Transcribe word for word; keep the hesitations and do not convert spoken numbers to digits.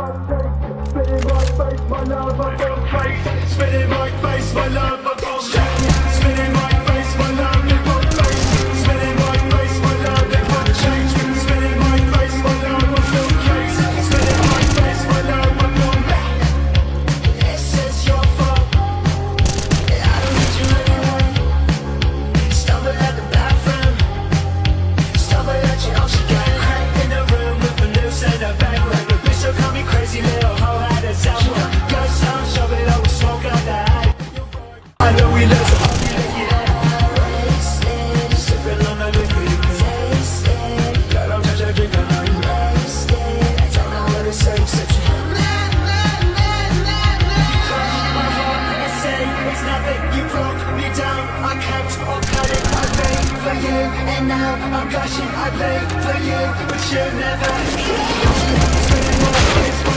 Spitting my face, my love, I've gone crazy. Spitting my face, my love, I've gone crazy. Spitting my face, my love, they've gone crazy. Spitting my face, my love, they've gone crazy. Spitting my face, my love, I've gone crazy. Spitting my face, my love, I've gone crazy. This is your fault. I don't need you anyway. Stumble at the bathroom. Stumble at your ocean gang. Crack in the room with a noose and a bang. Like a bitch, so call me crazy little hoe. How does that work? Ghost town, shove it over, smoke out the eye. I know we live to argue like yeah. Wasted, sipping on the liquor you can taste it. Got on touch, I drink, I know you wasted. I don't know what to say except you. You crushed my heart and say it's nothing. You broke me down, I kept on cutting. I paid for you, and now I'm gushing. I paid for you, but you never. Spinning my face.